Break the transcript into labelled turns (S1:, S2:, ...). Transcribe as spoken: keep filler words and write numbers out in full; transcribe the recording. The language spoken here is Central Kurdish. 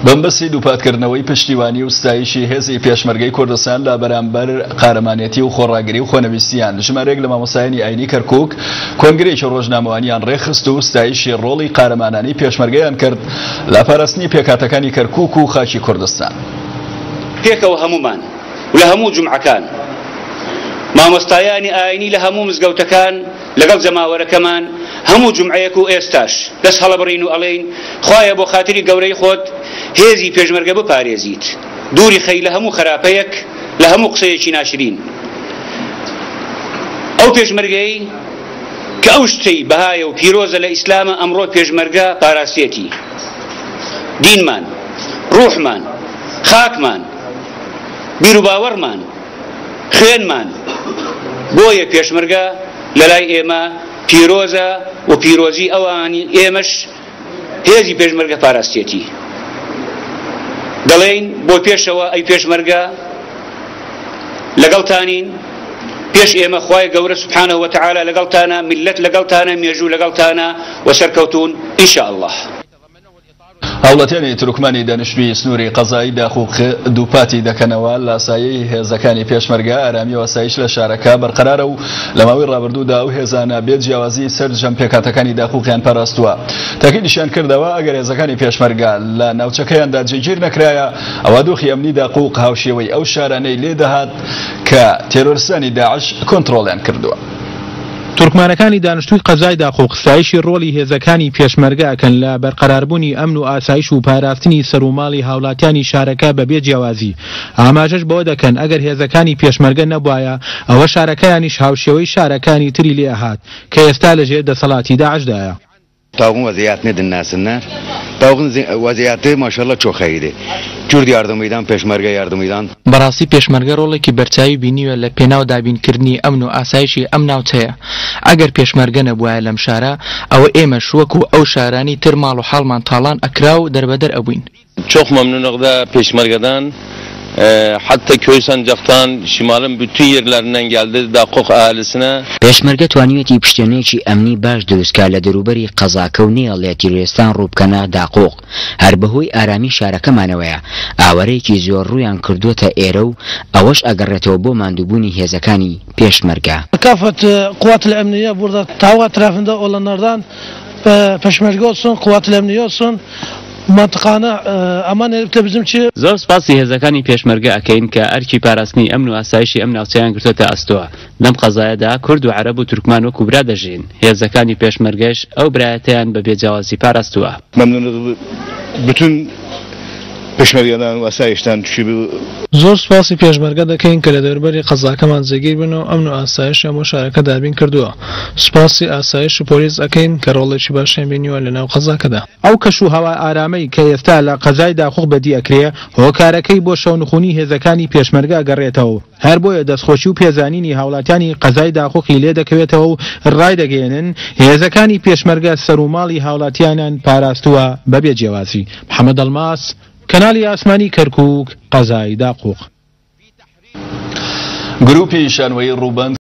S1: بەمبەستی دووپاتکردنەوەی پشتیوانی و ستایشی هێزی پێشمەرگەی کوردستان لە بەرامبەر قارەمانێتی و خۆڕاگری و خۆنەویستیان ژمارەیەک لە مامۆستایانی ئاینی کەرکووک کۆنگرێکی ڕۆژنامەوانیان ڕێخست و ستایشی ڕۆڵی قارەمانانی پێشمەرگەیان کرد لە پاراستنی پێکهاتەکانی کەرکووک و خاچی کوردستان.
S2: پێکەوە هەمومان و لە هەموو جومعەکان مامۆستایانی ئاینی لە هەموو مزگەوتەکان لەگەڵ جەماوەرەکەمان هەموو جومعەیەک و ئێستاش دەست هەڵەبڕین و ئەڵێین خوایە بۆ خاتری گەورەی خۆت هێزی پێشمەرگە بپارێزیت، دووری خەی لە هەموو خراپەیەک لە هەموو قسەیەکی ناشرین. ئەو پێشمەرگەی کە ئەو شتەی بەهایە و پیرۆزە لە ئیسلامە ئەمڕۆ پێشمەرگە پاراستێتی دینمان، ڕوحمان، خاکمان، بیر و باوەڕمان، خوێنمان. بۆیە پێشمەرگە لە لای ئێمە پیرۆزە و پیرۆزی ئەوانی ئێمەش هێزی پێشمەرگە پاراستێتی. دەڵێن بۆ پێشەوە ئەی پێشمەرگە لەگەڵتانین، پێش ئێمە خوای گەورە سوبحانەهو وتەعالا لەگەڵتانە، میلەت لەگەڵتانە، مێژوو لەگەڵتانە و سەرکەوتون ئینشا ئەڵڵاه.
S1: هەوڵەتیانی تورکمانی دانیشتووی سنووری قەزایی داخوق دووپاتی دەکەنەوە لە سایەی هێزەکانی پێشمەرگە ئارامی و ئاسایش لە شارەکە بەرقەرارە و لە ماوەی ڕابردوودا ئەو هێزانە بێ جیاوازی سەرجەم پێکهاتەکانی داخوقیان پاراستووە. تاکیدیشیان کردەوە ئەگەر هێزەکانی پێشمەرگە لە ناوچەکەیاندا جێگیر نەکرایە ئەوە دۆخی ئەمنی داخوق هاوشێوەی ئەو شارانەی لێدەهات کە تێرۆریستانی داعش کۆنتڕۆڵیان کردووە.
S3: تورکمانەکانی دانیشتووی قەزای داخوق ستایشی ڕۆڵی هێزەکانی پێشمەرگە ئەکەن لە بەرقەراربوونی ئەمن و ئاسایش و پاراستنی سەرۆماڵی هاوڵاتیانی شارەکە بەبێ جیاوازی. ئاماژەش بۆ دەکەن ئەگەر هێزەکانی پێشمەرگە نەبوایە ئەوە شارەکەیانیش هاوشێوەی شارەکانی تری لێ هات کە ئێستا لەژێر دەسەڵاتی داعشدایە.
S4: Tağın vaziyetini dinlesinler. Tağın vaziyeti maşallah çok iyiydi. Kürt yardımıyla, peşmerge yardımıyla.
S5: Barasi peşmerge roleki berçayi biniyor le penav dabin kirni amnu asayişi amnav taya. Eğer peşmerge nebuaya lem şara, av emeş veku av şarani termal و halman talan akrav derbeder abin.
S6: Çok memnunum da peşmergeden. E, hatta köy sancaktan şimalın bütün yerlerinden geldi Daqoq ahalisine.
S7: Pêşmerge توانیوێتی پشتێنێکی ئەمنی باش دروستکە لە دەروبەری قەزاکەوتنی هەڵەیەتیڕێستان ڕووبکەنە داقۆق هەر بەهۆی ئارامی شارەکەمانەوەیە. ئاوارەیەکی زۆر ڕوویان کردووەتە ئێرە و ئەوەش ئەگەڕێتەوە بۆ ماندووبوونی هێزەکانی پێشمەرگە.
S8: Kafet Kuvatul Emniye burada Tava tarafında olanlardan peşmerge olsun, Kuvatul Emniye olsun. منطقانە ئەمان هێرتە بزم چی
S9: زۆر سپاسی هێزەکانی پێشمەرگە ئەکەین کە ئەرکی پاراستنی ئەمن و ئاسایشی ئەم ناوچەیان گرتوتە ئەستۆوە. لەم قەزایەدا کورد و عەرەب و تورکمان وەکو برا دەژین. هێزەکانی پێشمەرگەش ئەو برایەتیان بە بێجیاوازی پاراستووە.
S4: Memnunuz bütün peşmergeden ve asayişten çünkü
S3: زۆر سپاسی پێشمەرگە دەکەین کە لە دەروبەری قەزاکەمان جێگیر بن و ئەمن و ئاسایش هەموو شارەکە دابین کردووە. سوپاسی ئاسایش و پۆلیس ئەکەین کە ڕۆڵێکی باشیان بینیوە لە ناو قەزاکەدا. ئەو کەش و هەوا ئارامەی کە ئێستا لە قەزای داخوق بەدی ئەکرێ هۆکارەکەی بۆ شەونخوونی هێزەکانی پێشمەرگە گەڕێتەوە. هەر بۆیە دەستخۆشی و پێزانینی هاوڵاتیانی قەزای داخوقی لێ دەکەوێتەوە و ڕای دەگەێنن هێزەکانی پێشمەرگە سەرۆماڵی هاوڵاتیانیان پاراستووە بەبێ جیاوازی. محەممەد ئەڵماس، کەناڵی ئاسمانی کەرکووک، قەزای داقوق.
S1: گروپی شانوەی ڕووبەند